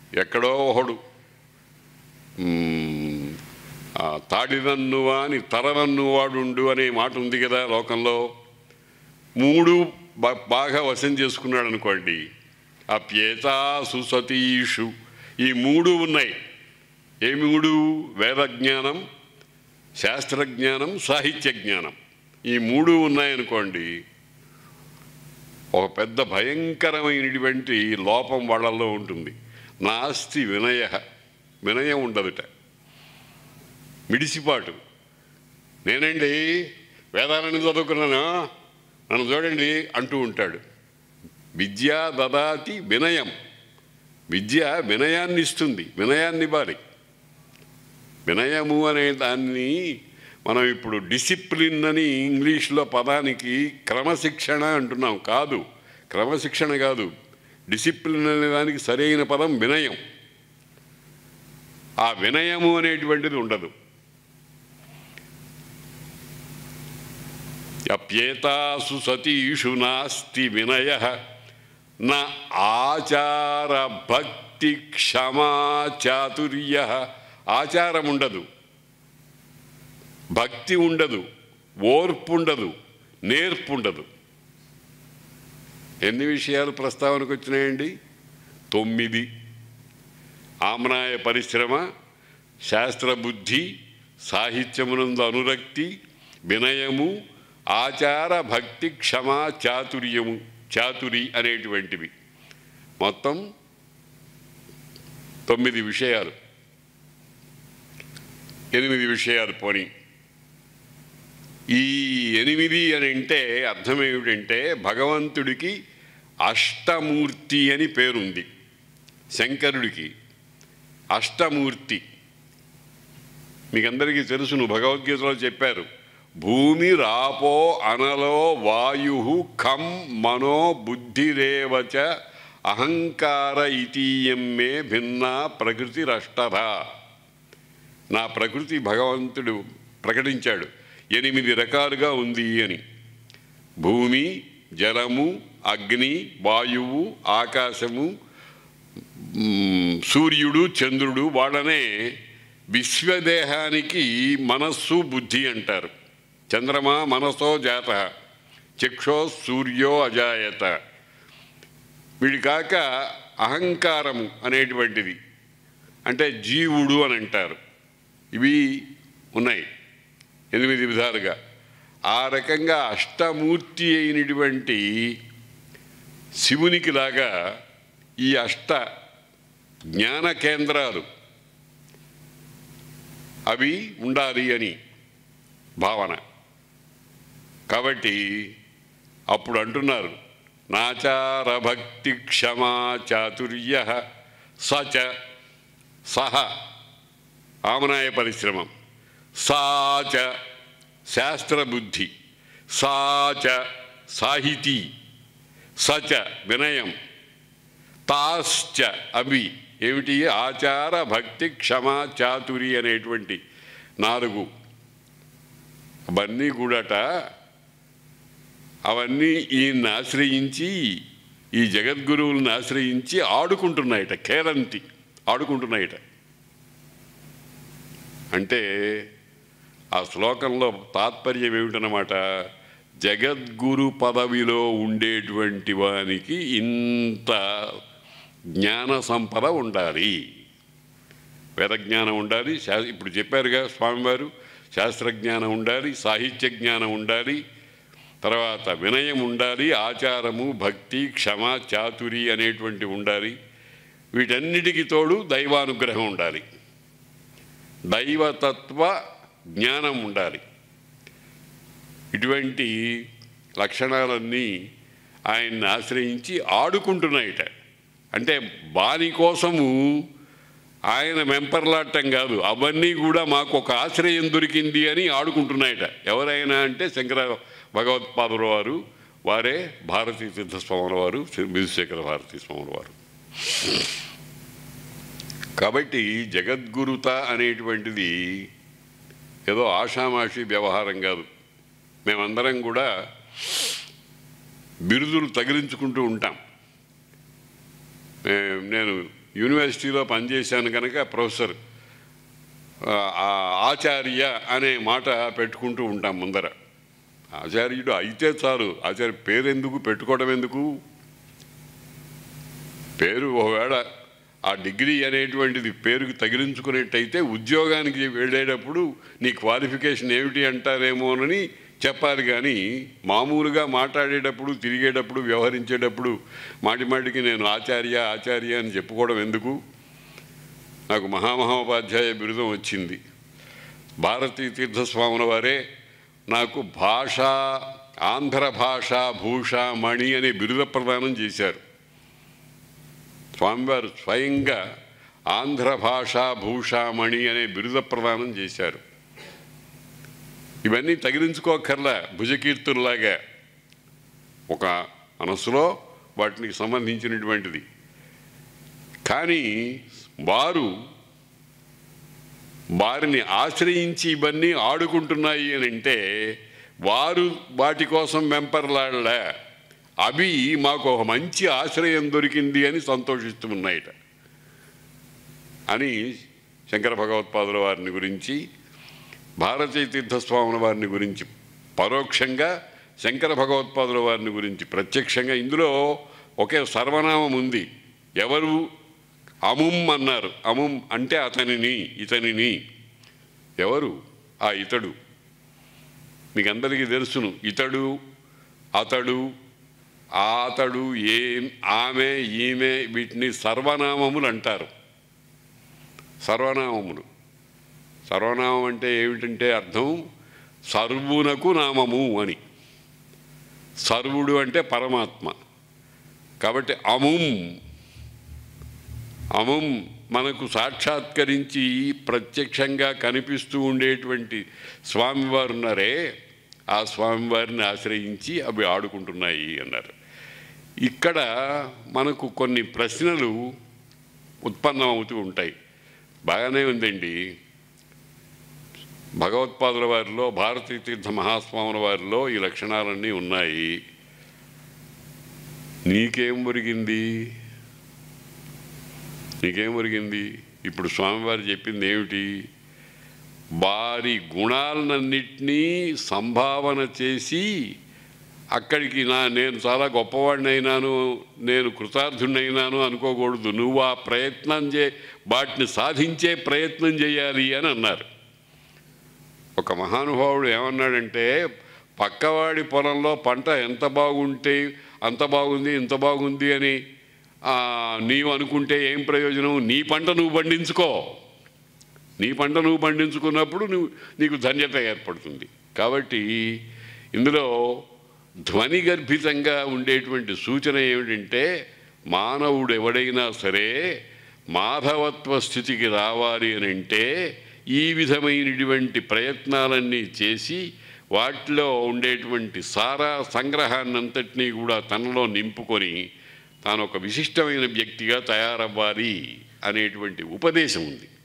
ఎక్కడో ఒకడు తాడినన్నువా అని తరనన్నువాడుండు అనే మాట ఉంది కదా లోకంలో. మూడు బాగా వశం చేసుకున్నాడు అనుకోండి. అప్యేతాసు సతీషు, ఈ మూడు ఉన్నాయి. ఏ మూడు? వేదజ్ఞానం, శాస్త్రజ్ఞానం, సాహిత్య జ్ఞానం. ఈ మూడు ఉన్నాయనుకోండి, ఒక పెద్ద భయంకరమైనటువంటి లోపం వాళ్ళల్లో ఉంటుంది. నాస్తి వినయ, వినయం ఉండదుట, మిడిసిపాటు. నేనండి వేదాలని చదువుకున్నాను, నన్ను చూడండి అంటూ ఉంటాడు. విద్య దదాతి వినయం, విద్య వినయాన్ని ఇస్తుంది, వినయాన్ని ఇవ్వాలి. వినయము అనే దాన్ని మనం ఇప్పుడు డిసిప్లిన్ అని ఇంగ్లీష్లో పదానికి క్రమశిక్షణ అంటున్నాం. కాదు, క్రమశిక్షణ కాదు, డిసిప్లిన్ అనే దానికి సరైన పదం వినయం. ఆ వినయము అనేటువంటిది ఉండదు. అప్యేతాసు సతీషు నాస్తి వినయ నా ఆచార భక్తి క్షమా చాతుర్య. ఆచారం ఉండదు, భక్తి ఉండదు, ఓర్పు ఉండదు, నేర్పు ఉండదు. ఎన్ని విషయాలు ప్రస్తావనకు వచ్చినాయండి? 9. ఆమ్నాయ పరిశ్రమ, శాస్త్రబుద్ధి, సాహిత్యమునందు అనురక్తి, వినయము, ఆచార భక్తి క్షమా చాతుర్యము, చాతురి అనేటువంటివి. మొత్తం 9 విషయాలు. 8 విషయాలు పోనీ. ఈ 8 అని అంటే అర్థం ఏమిటంటే, భగవంతుడికి అష్టమూర్తి అని పేరుంది. శంకరుడికి అష్టమూర్తి. మీకందరికీ తెలుసును, భగవద్గీతలో చెప్పారు. భూమి రాపో అనలో వాయు ఖం మనో బుద్ధిరేవచ అహంకార ఇతీయం మే భిన్నా ప్రకృతిరష్టధ. నా ప్రకృతి భగవంతుడు ప్రకటించాడు 8 రకాలుగా ఉంది అని. భూమి, జలము, అగ్ని, వాయువు, ఆకాశము, సూర్యుడు, చంద్రుడు. వాళ్ళనే విశ్వదేహానికి మనస్సు, బుద్ధి అంటారు. చంద్రమా మనసో జాత, చక్షో సూర్యో అజాయత. వీడి కాక అహంకారము అనేటువంటిది అంటే జీవుడు అని అంటారు. ఇవి ఉన్నాయి 8 విధాలుగా. ఆ రకంగా అష్టమూర్తి అయినటువంటి శివునికి లాగా ఈ అష్ట జ్ఞాన కేంద్రాలు అవి ఉండాలి అని భావన. కాబట్టి అప్పుడు అంటున్నారు, నాచార భక్తి క్షమా చాతుర్య సచ, సహ ఆమనాయ పరిశ్రమం, సాచ శాస్త్రబుద్ధి, సాచ సాహితీ, సచ వినయం, తాశ్చ అవి ఏమిటి? ఆచార భక్తి క్షమా చాతురి అనేటువంటి 4. అవన్నీ కూడాట, అవన్నీ ఈయన్ని ఆశ్రయించి, ఈ జగద్గురువులను ఆశ్రయించి ఆడుకుంటున్నాయట, కేరంతి ఆడుకుంటున్నాయట. అంటే ఆ శ్లోకంలో తాత్పర్యం ఏమిటన్నమాట? జగద్గురు పదవిలో ఉండేటువంటి వానికి ఇంత జ్ఞాన సంపద ఉండాలి, వేదజ్ఞానం ఉండాలి, ఇప్పుడు చెప్పారుగా స్వామివారు, శాస్త్రజ్ఞానం ఉండాలి, సాహిత్య జ్ఞానం ఉండాలి, తర్వాత వినయం ఉండాలి, ఆచారము, భక్తి, క్షమ, చాతురి అనేటువంటివి ఉండాలి. వీటన్నిటికీ తోడు దైవానుగ్రహం ఉండాలి, దైవతత్వ జ్ఞానం ఉండాలి. ఇటువంటి లక్షణాలన్నీ ఆయన్ని ఆశ్రయించి ఆడుకుంటున్నాయిట. అంటే బాని కోసము ఆయన మెంపర్లాడటం కాదు, అవన్నీ కూడా మాకు ఒక ఆశ్రయం దొరికింది అని ఆడుకుంటున్నాయట. ఎవరైనా అంటే శంకర భగవత్పాదుల వారు, వారే భారతీ తీర్థస్వాముల వారు, విధుశేఖర భారతీ స్వాముల వారు. కాబట్టి జగద్గురుత అనేటువంటిది ఏదో ఆషామాషి వ్యవహారం కాదు. మేమందరం కూడా బిరుదులు తగిలించుకుంటూ ఉంటాం. నేను యూనివర్సిటీలో పనిచేశాను కనుక ప్రొఫెసర్ ఆచార్య అనే మాట పెట్టుకుంటూ ఉంటాం ముందర. ఆచార్యుడు అయితే చాలు, ఆచార్య పేరు ఎందుకు పెట్టుకోవడం ఎందుకు? పేరు ఒకవేళ ఆ డిగ్రీ అనేటువంటిది పేరుకు తగిలించుకునేట్టయితే ఉద్యోగానికి వెళ్ళేటప్పుడు నీ క్వాలిఫికేషన్ ఏమిటి అంటారేమోనని చెప్పాలి. కానీ మామూలుగా మాట్లాడేటప్పుడు, తిరిగేటప్పుడు, వ్యవహరించేటప్పుడు మాటిమాటికి నేను ఆచార్య అని చెప్పుకోవడం ఎందుకు? నాకు మహామహోపాధ్యాయ బిరుదం వచ్చింది. భారతీ తీర్థస్వాముల వారే నాకు ఆంధ్ర భాషా భూషామణి అనే బిరుద ప్రదానం చేశారు. స్వామివారు స్వయంగా ఆంధ్ర భాషా భూషామణి అనే బిరుద ప్రదానం చేశారు. ఇవన్నీ తగిలించుకోకర్లా, భుజకీర్తుల్లాగా ఒక మనసులో వాటికి సంబంధించినటువంటిది. కానీ వారిని ఆశ్రయించి ఇవన్నీ ఆడుకుంటున్నాయి అని అంటే వారు వాటి కోసం వెంపర్లాడలే, అవి మాకు ఒక మంచి ఆశ్రయం దొరికింది అని సంతోషిస్తూ ఉన్నాయట అని శంకర భగవత్పాదుల వారిని గురించి, భారతీ తీర్థస్వాముల వారిని గురించి పరోక్షంగా, శంకర భగవత్పాదుల వారిని గురించి ప్రత్యక్షంగా. ఇందులో ఒకే సర్వనామం ఉంది. ఎవరు? అముం అన్నారు. అముం అంటే ఇతనిని. ఎవరు ఆ ఇతడు? మీకు అందరికీ తెలుసును. ఇతడు, అతడు, అతడు, ఆమె, ఈమె, వీటిని సర్వనామములు అంటారు. సర్వనామం అంటే ఏమిటంటే అర్థం సర్వునకు నామము అని. సర్వుడు అంటే పరమాత్మ. కాబట్టి అముం మనకు సాక్షాత్కరించి ప్రత్యక్షంగా కనిపిస్తూ ఉండేటువంటి స్వామివారు ఉన్నారే, ఆ స్వామివారిని ఆశ్రయించి అవి ఆడుకుంటున్నాయి అన్నారు. ఇక్కడ మనకు కొన్ని ప్రశ్నలు ఉత్పన్నమవుతూ ఉంటాయి. బాగానే ఉందండి, భగవత్పాదుల వారిలో, భారతీ తీర్థ మహాస్వాముల వారిలో ఈ లక్షణాలన్నీ ఉన్నాయి. నీకేం ఒరిగింది? ఇప్పుడు స్వామివారు చెప్పింది ఏమిటి? వారి గుణాలన్నింటినీ సంభావన చేసి అక్కడికి నేను చాలా గొప్పవాడిని అయినాను, నేను కృతార్థుడైనాను అనుకోకూడదు. నువ్వు ఆ ప్రయత్నం వాటిని సాధించే ప్రయత్నం చేయాలి అని అన్నారు. ఒక మహానుభావుడు ఏమన్నాడంటే, పక్కవాడి పొలంలో పంట ఎంత బాగుంటే అంత బాగుంది, ఇంత బాగుంది అని నీవు అనుకుంటే ఏం ప్రయోజనం? నీ పంట నువ్వు పండించుకున్నప్పుడు నీకు ధన్యత ఏర్పడుతుంది. కాబట్టి ఇందులో ధ్వని గర్భితంగా ఉండేటువంటి సూచన ఏమిటంటే, మానవుడు ఎవడైనా సరే మాధవత్వ స్థితికి రావాలి అని అంటే ఈ విధమైనటువంటి ప్రయత్నాలన్నీ చేసి వాటిలో ఉండేటువంటి సారా సంగ్రహాన్నంతటినీ కూడా తనలో నింపుకొని తాను ఒక విశిష్టమైన వ్యక్తిగా తయారవ్వాలి అనేటువంటి ఉపదేశం ఉంది.